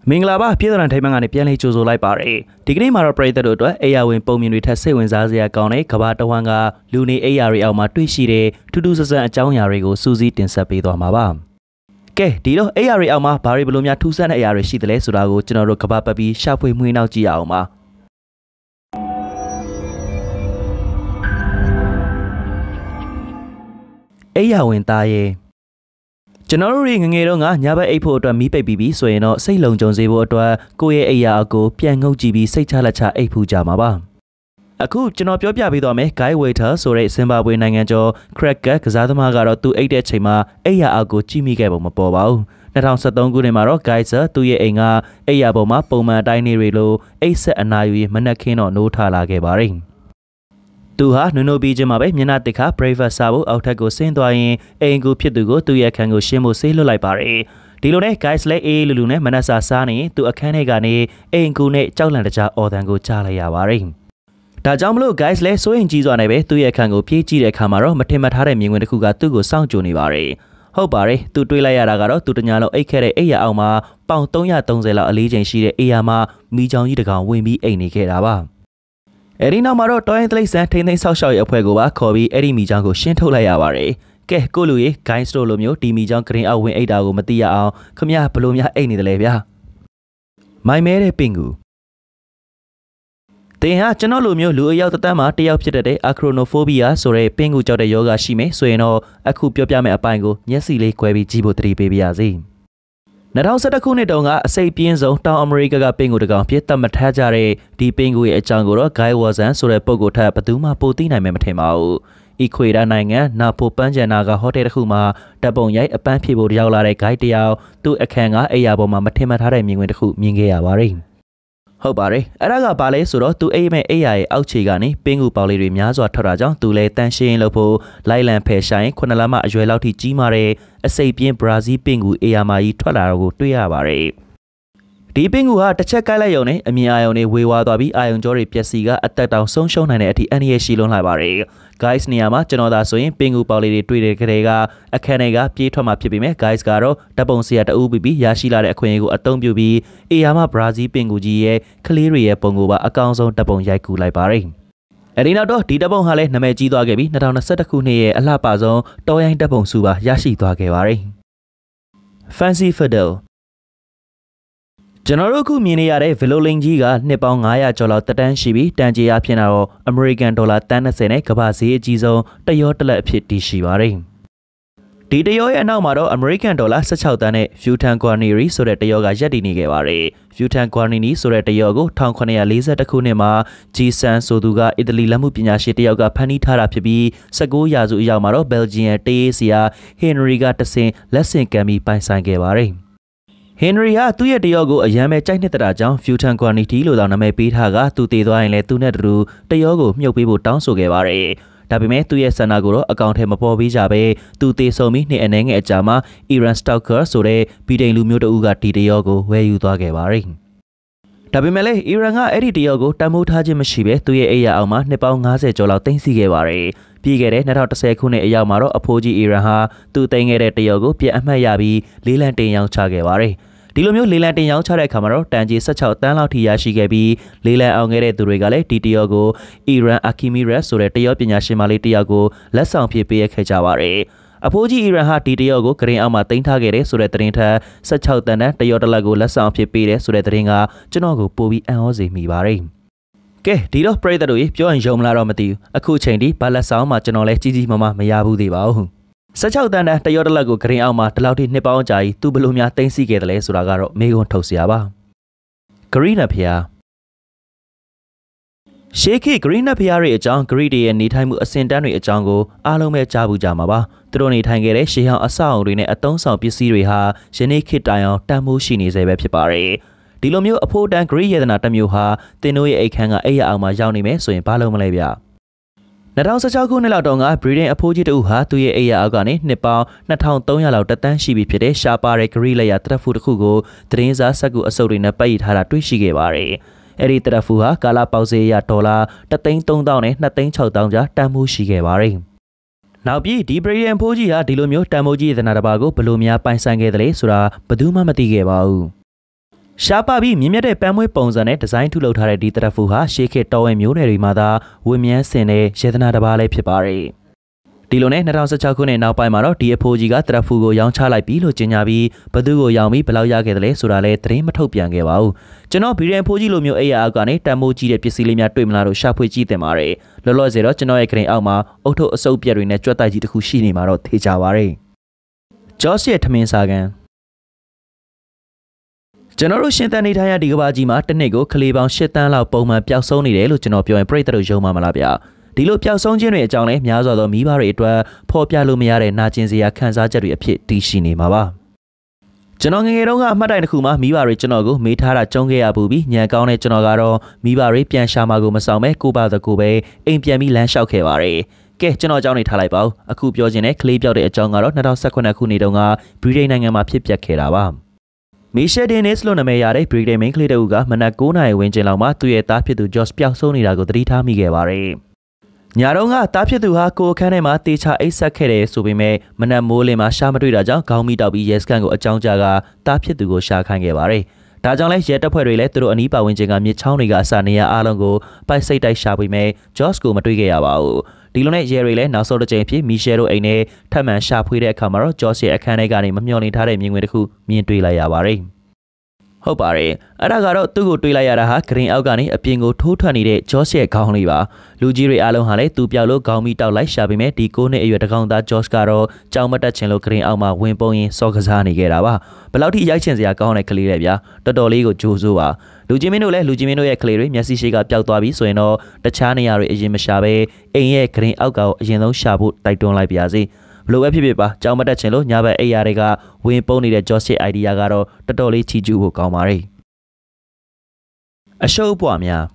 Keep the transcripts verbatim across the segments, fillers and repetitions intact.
မင်္ဂလာပါပြည်သူ့ထိုင်မှန်ကနေပြန်လေးကြိုဆိုလိုက်ပါရစေဒီကနေ့မှာတော့ပရိသတ်တို့အတွက်အေယာဝင်ပုံမြင်တွေထက်စိတ်ဝင်စားစရာကောင်းတဲ့ကမ္ဘာတဝန်းကလူနေအေယာတွေအောက်မှာတွေ့ရှိတဲ့ထူးထူးဆန်းဆန်းအကြောင်းအရာတွေကိုစူးစီးတင်ဆက်ပေးသွားမှာပါကဲဒီတော့အေယာတွေအောက်မှာဘာတွေဘလို့များထူးဆန်းတဲ့အရာတွေရှိသလဲဆိုတာကိုကျွန်တော်တို့ကမ္ဘာပတ်ပြီးရှာဖွေမှုနှောက်ကြည့်အောင်ပါအေယာဝင်သားရဲ့ကျွန်တော်တို့ငငယ်တော့ကညဘက်အိပ်ဖို့အတွက်မီးပိတ်ပြီးပြီဆိုရင်တော့စိတ်လုံခြုံစေဖို့အတွက်ကိုယ့်ရဲ့အိယာအကိုပြန်ငုပ်ကြည့်ပြီးစိတ်ချလက်ချအိပ်ဖူးကြမှာပါအခုကျွန်တော်ပြောပြပေးသွားမယ် Guy Waiter ဆိုတဲ့ဇင်ဘာဘွေနိုင်ငံကျော် Cracker ကစားသမားကတော့သူအိပ်တဲ့ချိန်မှာအိယာအကိုကြည့်မိခဲ့ပုံမပေါ်ပါဘူး၂၀၁၃ခုနှစ်မှာတော့ Geyser သူ့ရဲ့အိမ်ကအိယာပေါ်မှာပုံမှန်အတိုင်းနေတွေလိုအိတ်ဆက်အနာယူမနက်ခင်းတော့နိုးထလာခဲ့ပါတယ်သူဟာနွနိုးပြီးချင်းမှာပဲမျက်နှာတစ်ခါ breakfast စားဖို့အောက်ထပ်ကိုဆင်းသွားရင်အိမ်ကိုဖြစ်သူကိုသူ့ရဲ့အခန်းကိုရှင်းဖို့ဆေးလွတ်လိုက်ပါတယ်ဒီလိုနဲ့ guys လည်းအေးလူလူနဲ့မနက်စာစားနေသူအခန်းထဲကနေအိမ်ကူနဲ့ကြောက်လန့်တကြားအော်တန်ကိုကြားလိုက်ရပါတယ်ဒါကြောင့်မလို့ guys လည်းစိုးရင်ကြီးစွာနဲ့ပဲသူ့ရဲ့အခန်းကိုပြေးကြည့်တဲ့အခါမှာတော့မထင်မှတ်ထားတဲ့မြင်ကွင်းတစ်ခုကသူ့ကိုစောင့်ကြိုနေပါတယ်ဟုတ်ပါတယ်သူတွေးလိုက်ရတာကတော့သူတညာလုံးအိတ်ခဲ့တဲ့အိယာအောက်မှာပေါင်၃၃၀လောက်အလေးချိန်ရှိတဲ့အိယာမှာမီးချောင်းကြီးတစ်ကောင်ဝင်ပြီးအိမ်နေခဲ့တာပါအဲ့ဒီနောက်မှာတော့တော်ရင်တလိဆန်ထိန်းသိမ်းဆောက်ရှောက်ရေးအဖွဲ့ကိုပါခေါ်ပြီးအဲ့ဒီမီချောင်းကိုရှင်းထုတ်လိုက်ရပါတယ်ကဲကိုလူရေ guys တို့လိုမျိုးဒီမီချောင်းဂရင်းအောက်ဝင်အိတ်တာကိုမသိရအောင်ခမရဘလို့များအိတ်နေတယ်လေဗျာမိုင်မဲတဲ့ပင်ကူတင်ဟာကျွန်တော်လိုမျိုးလူအယောက်တန်းမှာတယောက်ဖြစ်တဲ့ acronophobia ဆိုတဲ့ပင်ကူကြောက်တဲ့ယောဂရှိမယ်ဆိုရင်တော့အခုပြောပြမယ့်အပိုင်းကိုမျက်စိလေးကွဲပြီးကြည့်ဖို့တတိပေးပါရစေ၂၀၁၁ခုနှစ်တုန်းကအစိပ်ပြင်းဆုံးတောင်အမေရိကကပင်ကူတကောင်ဖြစ်သတ်မှတ်ထားကြတဲ့ဒီပင်ကူရဲ့အကြောင်းကိုတော့ Guy Watson ဆိုတဲ့ပုဂ္ဂိုလ်ထက်ဘယ်သူမှပိုသိနိုင်မယ်မထင်ပါဘူး။ Ecuador နိုင်ငံနာပိုပန်းကျန်နာကဟိုတယ်တစ်ခုမှာတပ်ပုံရိုက်အပန်းဖြေဖို့ရောက်လာတဲ့ Guy တယောက်သူ့အခန်းကအိယာပေါ်မှာမထင်မှတ်ထားတဲ့မြင်ကွင်းတစ်ခုမြင်ခဲ့ရပါတယ်။ဟုတ်ပါတယ်အဲ့ဒါကဘာလဲဆိုတော့သူအိမ်မဲ့အိယာရဲ့အောက်ခြေကနေပင်ကူပေါင်လေးတွေများစွာထွက်တာကြောင့်သူလည်းတန်ရှင်းလို့ဖို့လိုက်လံဖယ်ဆိုင်ခုနှစ်လမှအရွယ်လောက်ထိကြီးမာတဲ့အစိပ်ပြင်းဘရာဇီးပင်ကူအိယာမာကြီးထွက်လာတော့ကိုတွေ့ရပါတယ်ဒီပင်ကူဟာတစ်ချက်ကိုက်လိုက်ရုံနဲ့အမြင်အာရုံတွေဝေဝါသွားပြီးအာရုံကြောတွေပျက်စီးကအသက်တောင်ဆုံးရှုံးနိုင်တဲ့အထိအန္တရာယ်ရှိလွန်းလာပါတယ် guys နေရာမှာကျွန်တော်သာဆိုရင်ပင်ကူပေါင်လေးတွေတွေ့တဲ့ကလေးကအခန်းထဲကပြေးထွက်မှာဖြစ်ပေမဲ့ guys ကတော့တပ်ပုံဆရာတအူးပြီးပြီးရရှိလာတဲ့အခွင့်အရေးကိုအသုံးပြုပြီးအေယာမဘရာဇီးပင်ကူကြီးရဲ့ကလေးတွေရဲ့ပုံကိုပါအကောင်းဆုံးတပ်ပုံရိုက်ကူလိုက်ပါတယ်အဲဒီနောက်တော့ဒီတပ်ပုံဟာလည်းနာမည်ကြီးသွားခဲ့ပြီး၂၀၂၁ခုနှစ်ရဲ့အလှပဆုံးတော်ရိုင်းတပ်ပုံစုပါရရှိသွားခဲ့ပါတယ် Fancy Fiddleကျွန်တော်တို့အခုမြင်နေရတဲ့ဗီလိုလင်ကြီးကနှစ်ပေါင်း၅ရာကျော်လောက်တက်တန်းရှိပြီးတန်ကြေးအဖြစ်တော့အမေရိကန်ဒေါ်လာတန်း၂၀နဲ့ကမ္ဘာဈေးအကြီးဆုံးတရောတလက်အဖြစ်တည်ရှိပါတယ်။ဒီတရောရဲ့အနောက်မှာတော့အမေရိကန်ဒေါ်လာ၁၆တန်းနဲ့ Futan Guarnieri ဆိုတဲ့တရောကရပ်တည်နေခဲ့ပါတယ်။ Futan Guarnieri ဆိုတဲ့တရောကို၁၉၄၁ခုနှစ်မှာ G-San ဆိုသူကအီတလီလက်မှုပညာရှင်တယောက်ကဖန်တီးထားတာဖြစ်ပြီး၁၉ရာစုအရောက်မှာတော့ Belgian တေးရေးဆရာ Henry ကတဆင်လက်ဆင့်ကမ်းပြီးပိုင်ဆိုင်ခဲ့ပါတယ်။ Henry ဟာသူ့ရဲ့တရောကိုအရန်ပဲကြိုက်နှစ်တတာကြောင့် Futan Guarnieri လို့တောင်နာမည်ပေးထားကသူတည်သွားရင်လည်းသူနဲ့တူတရောကိုမြုပ်ပေးဖို့တောင်းဆိုခဲ့ပါတယ်။ဒါပေမဲ့သူ့ရဲ့ဆန္ဒကိုတော့အကောင့်ထဲမပေါ်ပေးကြပဲသူတည်ဆုံပြီးနှစ်အနည်းငယ်အကြာမှာ Iran Stalker ဆိုတဲ့ဗီဒိန်လူမျိုးတဦးကဒီတရောကိုဝယ်ယူသွားခဲ့ပါတယ်။ဒါပေမဲ့လည်း Iran ကအဲ့ဒီတရောကိုတမိုးထားခြင်းမရှိပဲသူ့ရဲ့အိယာအောက်မှာနှစ်ပေါင်း၅၀ကျော်လောက်တင်စီခဲ့ပါတယ်။ပြီးခဲ့တဲ့၂၀၁၀ခုနှစ်အရောက်မှာတော့အဖိုးကြီး Iran ဟာသူ့တင်ခဲ့တဲ့တရောကိုပြန်အမှတ်ရပြီးလေးလံတင်ရောင်းချခဲ့ပါတယ်။ဒီလိုမျိုးလေးလံတင်ရောင်းချတဲ့အခါမှာတော့တန်ကြေး၁၆တန်းလောက်ထိရရှိခဲ့ပြီးလေးလံအောင်ခဲ့တဲ့သူတွေကလည်းဒီတရောကို Iran Akimiras ဆိုတဲ့တရောပညာရှင်မလေးတယောက်ကိုလက်ဆောင်ဖြစ်ပေးခဲ့ကြပါတယ်။အဖိုးကြီး Iran ဟာဒီတရောကိုဂရင်းအောက်မှာတင်ထားခဲ့တဲ့ဆိုတဲ့သတင်းထက်၁၆တန်းတန်းတရောတလက်ကိုလက်ဆောင်ဖြစ်ပေးတဲ့ဆိုတဲ့သတင်းကကျွန်တော်ကိုပိုပြီးအံ့ဩစေမိပါတယ်။ကဲဒီတော့ပရိသတ်တို့ပြောရင်ယုံမလားတော့မသိဘူးအခုချိန်ထိဘာလက်ဆောင်မှကျွန်တော်လည်းကြီးကြီးမားမားမရဘူးသေးပါဘူး၁၆တန်းတန်းတရောတလက်ကိုဂရင်းအောက်မှာဒီလောက်ထိနှစ်ပေါင်းကြာကြီးသူဘလို့များသိမ့်စီခဲ့တယ်လဲဆိုတာကတော့မေးခွန်းထုတ်စရာပါဂရီနဖျားရှေးခေတ်ဂရီနဖျားတွေအကြောင်းဂရီတွေရဲ့နေထိုင်မှုအစဉ်တန်းတွေအကြောင်းကိုအားလုံးပဲကြားဘူးကြမှာပါသူတို့နေထိုင်ခဲ့တဲ့ရှေးဟောင်းအဆောက်အအုံတွေနဲ့အသုံးဆောင်ပစ္စည်းတွေဟာယနေ့ခေတ်တိုင်အောင်တန်ဖိုးရှိနေစေပဲဖြစ်ပါတယ်ဒီလိုမျိုးအဖို့တန်ဂရီယေဒနာတစ်မျိုးဟာတင်တို့ရဲ့အိတ်ခမ်းကအိယာအောင်မှာရောက်နေမယ်ဆိုရင်ဘာလို့မလဲဗျ၂၀၁၆ခုနှစ်လောက်တုန်းကဗြိတိန်အဖိုးကြီးတဦးဟာသူ့ရဲ့အိယာအောက်ကနေနှစ်ပေါင်း၂၃၀၀လောက်တက်တန်းရှိပြီဖြစ်တဲ့ရှားပါတဲ့ဂရီလက်ရတရက်ဖူတစ်ခုကိုသတင်းစားစက်ကူအစုပ်တွေနဲ့ပတ်ရထားတာတွေ့ရှိခဲ့ပါတယ်။အဲ့ဒီတရက်ဖူဟာကာလာပေါက်စေးရဒေါ်လာတစ်သိန်းသုံးသောင်းနဲ့နှစ်သိန်းခြောက်သောင်းကြားတန်ဖိုးရှိခဲ့ပါတယ်။နောက်ပြီးဒီဗြိတိန်ဖိုးကြီးဟာဒီလိုမျိုးတန်ဖိုးကြီးသနာတပါကိုဘယ်လိုများပိုင်ဆိုင်ခဲ့သလဲဆိုတာဘယ်သူမှမသိခဲ့ပါဘူး။ရှားပါပြီးမြင့်မြတ်တဲ့ပန်းမွေးပုံစံနဲ့ဒီဇိုင်းထုတ်လုပ်ထားတဲ့ဒီတရဖူဟာရှေးခေတ်တော်ဝင်မျိုးနယ်တွေမှာသာဝင်းမြန်းစင်တဲ့ရေသနာတစ်ပါးလေးဖြစ်ပါတယ်ဒီလိုနဲ့၂၀၁၆ခုနှစ်နောက်ပိုင်းမှာတော့ဒီအဖိုးကြီးကတရဖူကိုရောင်းချလိုက်ပြီလို့ကြေညာပြီးဘသူကိုရောင်းပြီးဘယ်လောက်ရခဲ့တယ်လဲဆိုတာလဲသတင်းမထုတ်ပြန်ခဲ့ပါဘူးကျွန်တော်ဗီဒီယိုဖိုးကြီးလိုမျိုးအိယာအောက်ကနေတန်မိုးကြီးတဲ့ပစ္စည်းလေးများတွေ့မလားလို့ရှာဖွေကြည့်တင်ပါတယ်လောလောဆယ်တော့ကျွန်တော်ရဲ့ဂရင်အောက်မှာအုတ်ထုတ်အစုပ်ပြက်တွေနဲ့ကြွက်တိုက်ကြီးတစ်ခုရှိနေမှာတော့သေချာပါတယ်ဂျော့စ်ရဲ့ထမင်းစားကန်ကျွန်တော်တို့ရှင်သန်နေထိုင်ရဒီကဘာကြီးမှာတစ်နှစ်ကိုကလေးပေါင်း၈တန်းလောက်ပုံမှန်ပျောက်ဆုံးနေတယ်လို့ကျွန်တော်ပြောရင်ပြိတ္တတို့ယုံမှာမလားဗျာဒီလိုပျောက်ဆုံးခြင်းတွေအကြောင်းလဲများစွာသောမိဘတွေအတွက်ဖော်ပြလို့မရတဲ့နာကျင်စရာခံစားချက်တွေအဖြစ်တည်ရှိနေမှာပါကျွန်တော်ငငယ်တုန်းကအမှတ်တိုင်တစ်ခုမှာမိဘတွေကျွန်တော်ကိုမေးထားတာကြုံခဲ့ရပူပြီးညံကောင်းတဲ့ကျွန်တော်ကတော့မိဘတွေပြန်ရှာမှာကိုမဆောင်ပဲကိုပါတကူပဲအိမ်ပြန်ပြီးလမ်းလျှောက်ခဲ့ပါတယ်ကဲကျွန်တော်အကြောင်းနေထားလိုက်ပါဦးအခုပြောချင်တဲ့ကလေးပြောက်တဲ့အကြောင်းကတော့၂၀၁၈ခုနှစ်တုန်းကဗြိတိန်နိုင်ငံမှာဖြစ်ပျက်ခဲ့တာပါမီရှယ်ဒင်းနစ်လို့နာမည်ရတဲ့ဗြိတိန်မိန်းကလေးတဦးကမနက်၉နာရီဝန်းကျင်လောက်မှာသူ့ရဲ့သားဖြစ်သူဂျော့စ်ပျောက်ဆုံးနေတာကိုသတိထားမိခဲ့ပါတယ်ညတုန်းကသားဖြစ်သူဟာကိုအခန်းထဲမှာတေချာအိတ်ဆက်ခဲ့တယ်ဆိုပေမဲ့မနက်မိုးလင်းမှာရှားမတွေ့တာကြောင့်ခေါင်းမိတောက်ပြီးရဲစခန်းကိုအကြောင်းကြားကသားဖြစ်သူကိုရှာခိုင်းခဲ့ပါတယ်ဒါကြောင့်လဲရဲတပ်ဖွဲ့တွေလည်းသူတို့အနီးပတ်ဝန်းကျင်ကမြစ်ချောင်းတွေကအစာနေရအားလုံးကိုပိုက်စိတ်တိုက်ရှာပြီးမဲ့ဂျော့စ်ကိုမတွေ့ခဲ့ရပါဘူးဒီလိုနဲ့ရဲတွေလည်းနောက်ဆုံးတစ်ကြိမ်ဖြစ်မီရှယ်တို့အိမ်နဲ့ထပ်မံရှာဖွေတဲ့အခါမှာတော့ဂျော့စ်ရဲ့အခန်းထဲကနေမမျှော်လင့်ထားတဲ့မြင်ကွင်းတစ်ခုမြင်တွေ့လိုက်ရပါတယ်ဟုတ်ပါတယ်အဲ့ဒါကတော့သူ့ကိုတွေးလိုက်ရတာဟာဂရင်အောက်ကနေအပြင်ကိုထိုးထွက်နေတဲ့ဂျော့စ်ရဲ့ခေါင်းလေးပါလူကြီးတွေအားလုံးဟာလည်းသူ့ပြောက်လို့ခေါင်းမီတောက်လိုက်ရှာပြီးမဲ့ဒီကိုနှစ်အရွယ်တကောင်သားဂျော့စ်ကတော့ကြောင်မတက်ချင်လို့ဂရင်အောက်မှာဝင်ပုံရင်စော်ကစားနေခဲ့တာပါဘယ်လောက်ထိရိုက်ချင်စရာကောင်းတဲ့ကလေးလဲဗျာတော်တော်လေးကိုကြိုးစိုးပါလူကြီးမင်းတို့လည်းလူကြီးမင်းတို့ရဲ့ကလေးတွေမျက်စိရှိကပျောက်သွားပြီဆိုရင်တော့တခြားနေရာတွေအရင်မရှာပဲအိမ်ရဲ့ဂရင်အောက်ကအရင်ဆုံးရှာဖို့တိုက်တွန်းလိုက်ပါစေဘလို့ပဲဖြစ်ဖြစ်ပါကြောင်မတက်ချင်လို့ညဘက်အိယာတွေကဝင်ပုံနေတဲ့ဂျော့စ်ရဲ့ idea ကတော့တော်တော်လေးချီကျူးဖို့ကောင်းပါတယ်အရှုပ်ပွားများ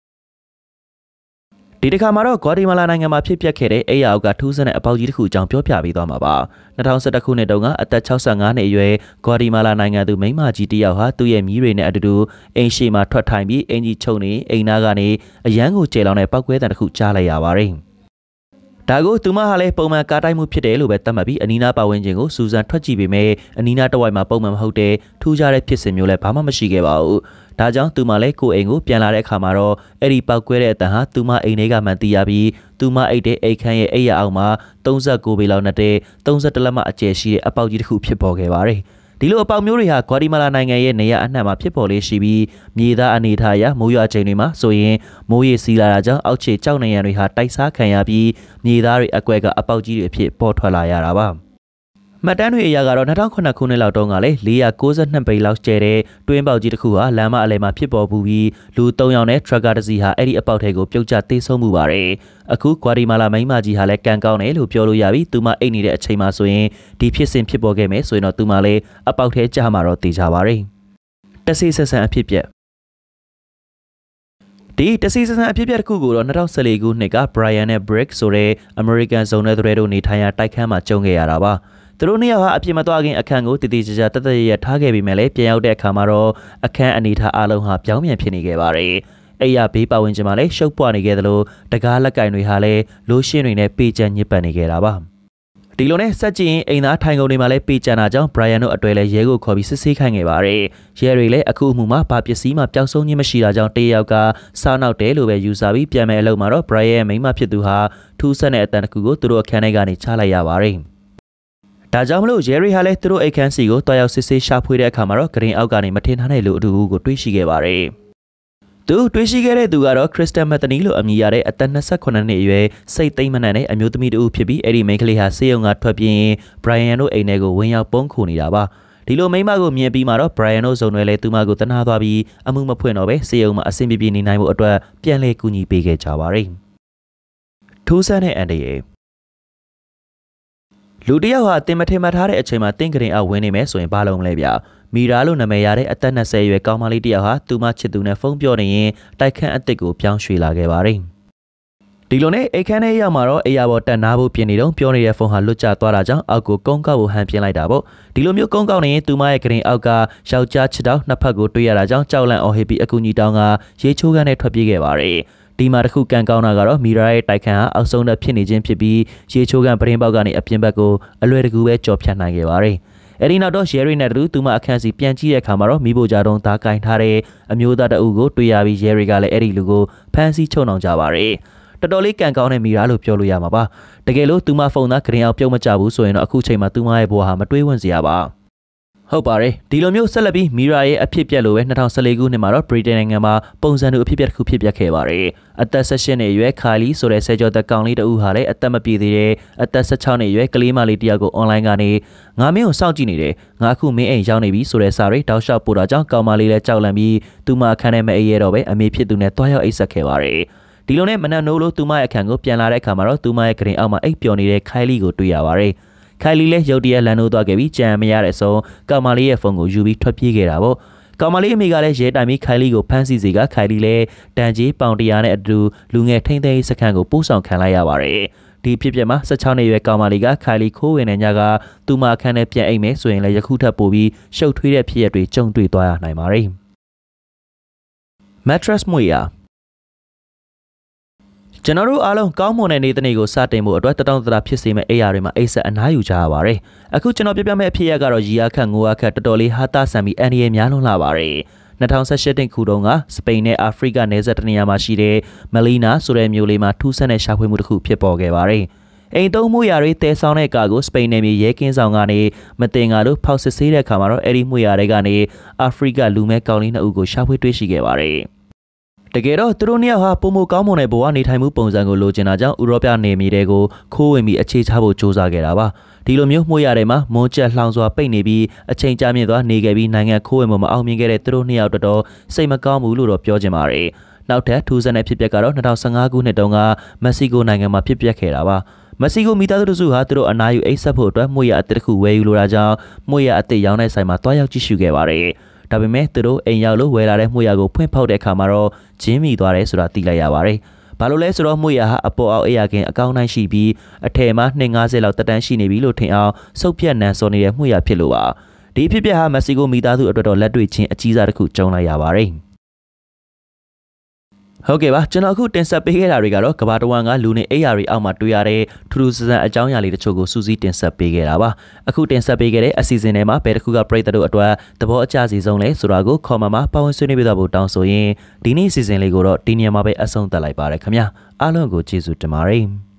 ဒီတစ်ခါမှာတော့ဂွာတီမာလာနိုင်ငံမှာဖြစ်ပျက်ခဲ့တဲ့အိယာအောက်ကထူးဆန်းတဲ့အပေါက်ကြီးတစ်ခုအကြောင်းပြောပြပေးသွားမှာပါ၂၀၁၁ခုနှစ်တုန်းကအသက်၆၅နှစ်အရွယ်ဂွာတီမာလာနိုင်ငံသူမိန်းမကြီးတစ်ယောက်ဟာသူ့ရဲ့မြီးတွေနဲ့အတူတူအိမ်ရှိမှာထွက်ထိုင်ပြီးအင်ကြီးချုပ်နေအိမ်သားကနေအရန်ကိုကျေလောင်တဲ့ပောက်ကွဲတံတစ်ခုကြားလိုက်ရပါတယ်ဒါကိုသူမဟာလည်းပုံမှန်ကားတိုက်မှုဖြစ်တယ်လို့ပဲသတ်မှတ်ပြီးအနီးနားပတ်ဝန်းကျင်ကိုစူဇန်ထွက်ကြည့်ပေမဲ့အနီးနားတစ်ဝိုက်မှာပုံမှန်မဟုတ်တဲ့ထူးခြားတဲ့ဖြစ်စဉ်မျိုးလည်းဘာမှမရှိခဲ့ပါဘူး။ဒါကြောင့်သူမလည်းကိုယ်အိမ်ကိုပြန်လာတဲ့အခါမှာတော့အဲ့ဒီပောက်ကွဲတဲ့အတန်ဟာသူမအိမ်ထဲကမှန်သိရပြီးသူမအိတ်တဲ့အိတ်ခမ်းရဲ့အိတ်ရအောင်မှာ၃၉ပေလောက်နဲ့တဲ့၃၁လက်မအကျယ်ရှိတဲ့အပေါက်ကြီးတစ်ခုဖြစ်ပေါ်ခဲ့ပါတယ်။ဒီလိုအပေါက်မျိုးတွေဟာဂွာတီမာလာနိုင်ငံရဲ့နေရာအနှံ့မှာဖြစ်ပေါ်လေးရှိပြီးမြေသားအနေထားအရမိုးရွာချိန်တွေမှာဆိုရင်မိုးရေစီးလာတာကြောင့်အောက်ခြေကြောက်နေရံတွေဟာတိုက်စားခံရပြီးမြေသားတွေအကွက်ကအပေါက်ကြီးတွေအဖြစ်ပေါ်ထွက်လာရတာပါမှတ်တမ်းတွေအရကတော့၂၀၀၈ခုနှစ်လောက်တုန်းကလည်း၄၉၂ပေလောက်ကျဲတဲ့တွင်းပေါက်ကြီးတစ်ခုဟာလမ်းမအလယ်မှာဖြစ်ပေါ်ပြီးလူ၃ယောက်နဲ့ထရက်ကာတစ်စီးဟာအဲ့ဒီအပေါက်ထဲကိုပြုတ်ကျသေဆုံးမှုပါတယ်အခုဂွာတီမာလာမိန်းမကြီးဟာလည်းကံကောင်းတယ်လို့ပြောလို့ရပြီးသူမအိတ်နေတဲ့အချိန်မှာဆိုရင်ဒီဖြစ်စဉ်ဖြစ်ပေါ်ခဲ့မယ်ဆိုရင်တော့သူမလည်းအပေါက်ထဲကျမှာတော့သေချာပါတယ်တဆေးဆက်ဆန်အဖြစ်ပြက်ဒီတစီစံအဖြစ်ပြက်တစ်ခုကိုတော့၂၀၁၄ခုနှစ်က Brian နဲ့ Brick ဆိုတဲ့ American ဇုံနယ်သူတွေတို့နေထိုင်ရာတိုက်ခန်းမှာကြုံခဲ့ရတာပါသူတို့နှစ်ယောက်ဟာအပြစ်မသွားခင်အခန်းကိုတည်တည်ကြကြတသက်ရရထားခဲ့ပြီးမှလည်းပြန်ရောက်တဲ့အခါမှာတော့အခန်းအနေထားအလုံးဟာပြောင်းပြန်ဖြစ်နေခဲ့ပါတယ်အဲ့ရဘေးပတ်ဝန်းကျင်မှာလည်းရှုပ်ပွားနေခဲ့သလိုတကားလက်ကင်တွေဟာလည်းလိုရှင်းတွေနဲ့ပေချံညစ်ပတ်နေခဲ့တာပါဒီလိုနဲ့စက်ကြည့်ရင်အိမ်သားထိုင်ကုန်တွေမှာလည်းပေချံတာကြောင့် Brian တို့အတွဲလည်းရဲကိုခေါ်ပြီးစစ်ဆေးခိုင်းခဲ့ပါတယ်ရဲတွေလည်းအခုအမှုမှာဘာပစ္စည်းမှပျောက်ဆုံးခြင်းမရှိတာကြောင့်တယောက်ကစားနောက်တယ်လို့ပဲယူဆပြီးပြန်မဲ့အလုပ်မှာတော့ Brian ရဲ့မိန်းမဖြစ်သူဟာထူးဆန်းတဲ့အတန်တစ်ခုကိုသူတို့အခန်းထဲကနေချလိုက်ရပါတယ်ဒါကြောင့်မလို့ရဲရီဟာလည်းသူတို့အိတ်ခမ်းစီကိုတွားရောက်စစ်ဆေးရှာဖွေတဲ့အခါမှာတော့ဂရင်အောက်ကနေမထင်ထားတဲ့လူအတူကိုတွေ့ရှိခဲ့ပါတယ်။သူတွေ့ရှိခဲ့တဲ့သူကတော့ခရစ်စတန်မက်သနီလို့အမည်ရတဲ့အသက်၂၉နှစ်အရွယ်စိတ်သိမ်းမနှံ့တဲ့အမျိုးသမီးတူဖြစ်ပြီးအဲ့ဒီမိန်းကလေးဟာဆေးရုံကထွက်ပြေးရင်ဘရိုင်ယန်တို့အိမ်ထဲကိုဝင်ရောက်ပုန်းခိုနေတာပါ။ဒီလိုမိန်းမကိုမြင်ပြီးမှတော့ဘရိုင်ယန်တို့ဇုံတွေလည်းသူမကိုတနာသွားပြီးအမှုမဖွင့်တော့ပဲဆေးရုံမှာအဆင်ပြေပြေနေနိုင်ဖို့အတွက်ပြန်လည်ကူညီပေးခဲ့ကြပါတယ်။ထိုးဆန်းတဲ့အန်ဒီရဲ့လူတယောက်ဟာတင်မထင်မှတ်ထားတဲ့အချိန်မှာတင်းကရင်အောက်ဝင်နေမယ်ဆိုရင်ဘာလုံးလဲဗျာမီရာလို့နာမည်ရတဲ့အသက်၂၀ရွယ်ကောင်မလေးတယောက်ဟာသူမချစ်သူနဲ့ဖုန်းပြောနေရင်တိုက်ခန်းအစ်စ်ကိုပြောင်းရွှေ့လာခဲ့ပါတယ်ဒီလိုနဲ့အိတ်ခမ်းထဲရောက်မှာတော့အိယာပေါ်တက်နာဖို့ပြင်နေတော့ပြောနေတဲ့ဖုန်းဟာလွတ်ကျသွားတာကြောင့်အောက်ကိုကုန်းကောက်ကိုဟန်ပြင်းလိုက်တာပေါ့ဒီလိုမျိုးကုန်းကောက်နေရင်သူမရဲ့ကရင်အောက်ကယောက်ျားချစ်တောက်နှစ်ဖက်ကိုတွေ့ရတာကြောင့်ကြောက်လန့်အော်ဟစ်ပြီးအကူကြီးတောင်းကရေချိုးခန်းနဲ့ထွက်ပြေးခဲ့ပါတယ်ဒီမှာတစ်ခုကန်ကောင်းတာကတော့မီရာရဲ့တိုက်ခန်းဟာအောက်ဆုံးတက်ဖြစ်နေခြင်းဖြစ်ပြီးရေချိုးကန်ပရင်းပေါက်ကနေအပြင်ဘက်ကိုအလွယ်တကူပဲကြော်ဖြတ်နိုင်ခဲ့ပါတယ်။အအဲ့ဒီနောက်တော့ရဲရီနဲ့တူသူမအခန်းစီပြန်ကြည့်တဲ့အခါမှာတော့မိဖို့ကြတော့သားကင်ထားတဲ့အမျိုးသားတအုပ်ကိုတွေ့ရပြီးရဲရီကလည်းအဲ့ဒီလူကိုဖမ်းဆီးချုပ်နှောင်ကြပါတယ်တော်တော်လေးကံကောင်းတဲ့မိရာလို့ပြောလို့ရမှာပါတကယ်လို့သူမဖုန်းသားခရင်အောင်ပြုတ်မကြဘူးဆိုရင်တော့အခုချိန်မှာသူမရဲ့ဘဝဟာမတွေးဝံ့စရာပါဟုတ်ပါတယ်ဒီလိုမျိုးဆက်လက်ပြီးမီရာရဲ့အဖြစ်ပြက်လိုပဲ၂၀၁၄ခုနှစ်မှာတော့ဗြိတိန်နိုင်ငံမှာပုံစံတူအဖြစ်ပြက်တစ်ခုဖြစ်ပျက်ခဲ့ပါတယ်အသက်၁၈နှစ်အရွယ်ခါလီဆိုတဲ့ဆယ်ကျော်သက်ကောင်လေးတဦးဟာလည်းအသက်မပြည့်သေးတဲ့အသက်၁၆နှစ်အရွယ်ကလေးမလေးတယောက်ကိုအွန်လိုင်းကနေငါမင်းကိုစောင့်ကြည့်နေတယ်ငါအခုမင်းအိမ်ရောက်နေပြီဆိုတဲ့စာတွေတောက်လျှောက်ပို့တာကြောင့်ကောင်မလေးလည်းကြောက်လန့်ပြီးသူမအခန်းထဲမှာအေးရတော့ပဲအမေဖြစ်သူနဲ့တွားရောက်အိတ်ဆက်ခဲ့ပါတယ်ဒီလိုနဲ့မနက်နိုးလို့သူမရဲ့အခန်းကိုပြန်လာတဲ့အခါမှာတော့သူမရဲ့ကရင်အောက်မှာအိပ်ပျော်နေတဲ့ခိုင်လီကိုတွေ့ရပါတယ်ခိုင်လီလည်းရုတ်တရက်လန်နိုးသွားခဲ့ပြီးကြံမရတဲ့အဆုံးကောင်မလေးရဲ့ဖုန်းကိုယူပြီးထွက်ပြေးခဲ့တာပေါ့ကောင်မလေးအမေကလည်းရဲတိုင်ပြီးခိုင်လီကိုဖမ်းဆီးစေကခိုင်လီလည်းတန်ကြီးပေါင်တရာနဲ့အတူလူငယ်ထိန်းသိမ်းရေးစခန်းကိုပို့ဆောင်ခံလိုက်ရပါတယ်ဒီဖြစ်ပျက်မှာ၁၆နှစ်ရွယ်ကောင်မလေးကခိုင်လီခိုးဝင်တဲ့ညကသူမအခန်းထဲပြန်အိမ်မယ်ဆိုရင်လည်းယခုထပ်ပို့ပြီးရှုပ်ထွေးတဲ့ဖြစ်ရပ်တွေကြုံတွေ့သွားရနိုင်ပါတယ် Mattress မွေရကျွန်တော်တို့အားလုံးကောင်းမွန်တဲ့နေ့တစ်နေ့ကိုစတင်ဖို့အတွက်တတောင်းတတာဖြစ်စေမဲ့အိယာတွေမှာအိတ်ဆက်အနားယူကြရပါတယ်။အခုကျွန်တော်ပြပြမဲ့အဖြစ်ရကတော့ရီယာခတ်ငိုအားခတ်တော်တော်လေးဟာတာဆန်ပြီးအန်ဒီရဲ့များလွန်လာပါတယ်။၂၀၁၈တင်ခုတုန်းကစပိန်နဲ့အာဖရိကနယ်စပ်တနေရာမှာရှိတဲ့မလီနာဆိုတဲ့မြို့လေးမှာထူးဆန်းတဲ့ရှာဖွေမှုတစ်ခုဖြစ်ပေါ်ခဲ့ပါတယ်။အိမ်သုံးမှုရာတွေတဲဆောင်တဲ့ကာကိုစပိန်နယ်မြေရဲကင်းဆောင်ကနေမတင်ကာတို့ဖောက်စစ်ဆေးတဲ့အခါမှာတော့အဲ့ဒီမှုရာတွေကနေအာဖရိကလူမဲကောင်လေးနှစ်ဦးကိုရှာဖွေတွေ့ရှိခဲ့ပါတယ်။တကယ်တော့သူတို့နှစ်ယောက်ဟာပုံမကောင်းမွန်တဲ့ဘဝနေထိုင်မှုပုံစံကိုလိုချင်တာကြောင့်ဥရောပနေမြေတွေကိုခိုးဝင်ပြီးအခြေချဖို့စ조사ခဲ့တာပါဒီလိုမျိုးမှုရတဲ့မှာမွန်ကျက်လှောင်စွာပိတ်နေပြီးအချိန်ကြာမြင့်သွားနေခဲ့ပြီးနိုင်ငံခိုးဝင်မှုမအောင်မြင်ခဲ့တဲ့သူတို့နှစ်ယောက်တော်တော်စိတ်မကောင်းဘူးလို့တော့ပြောချင်ပါတယ်နောက်ထပ်ထူးဆန်းတဲ့ဖြစ်ပျက်ကတော့၂၀၁၅ခုနှစ်တုန်းကမက္ဆီကိုနိုင်ငံမှာဖြစ်ပျက်ခဲ့တာပါမက္ဆီကိုမိသားစုစုဟာသူတို့အနာယူအိတ်ဆက်ဖို့အတွက်မှုရအသစ်တစ်ခုဝယ်ယူလိုတာကြောင့်မှုရအသစ်ရောင်းတဲ့ဆိုင်မှာတွားရောက်ကြည့်ရှုခဲ့ပါတယ်ဒါပေမဲ့သူတို့အိမ်ရောက်လို့ဝယ်လာတဲ့မှုရကိုဖွင့်ဖောက်တဲ့အခါမှာတော့ဂျင်းမိသွားတယ်ဆိုတာသိလိုက်ရပါတယ်။ဘာလို့လဲဆိုတော့မှုရဟာအပေါ်အောက်အိယာကင်အကောင်းတိုင်းရှိပြီးအထည်မှာနှစ်ငါးဆယ်လောက်တက်တန်းရှိနေပြီလို့ထင်အောင်စုပ်ပြတ်နန်းစောနေတဲ့မှုရဖြစ်လို့ပါ။ဒီဖြစ်ပျက်ဟာမက္ဆီကိုမိသားစုအတွက်တော့လက်တွေ့ချင်းအကြီးစားတစ်ခုကြုံလိုက်ရပါတယ်။ဟုတ်ကဲ့ပါကျွန်တော်အခုတင်ဆက်ပေးခဲ့တာတွေကတော့ကဘာတဝမ်ကလူနေအိယာတွေအောက်မှာတွေ့ရတဲ့ထူးထူးဆန်းဆန်းအကြောင်းအရာလေးတချို့ကိုစူးစီးတင်ဆက်ပေးခဲ့တာပါအခုတင်ဆက်ပေးခဲ့တဲ့အစီအစဉ်ထဲမှာဘယ်တစ်ခုကပရိသတ်တို့အတွက်သဘောအကျစီဆုံးလဲဆိုတာကိုခေါ်မှာမှာပါဝင်ဆွေးနွေးပေးသွားဖို့တောင်းဆိုရင်ဒီနေ့အစီအစဉ်လေးကိုတော့ဒီနေရာမှာပဲအဆုံးသတ်လိုက်ပါရခင်ဗျာအားလုံးကိုကျေးဇူးတင်ပါတယ်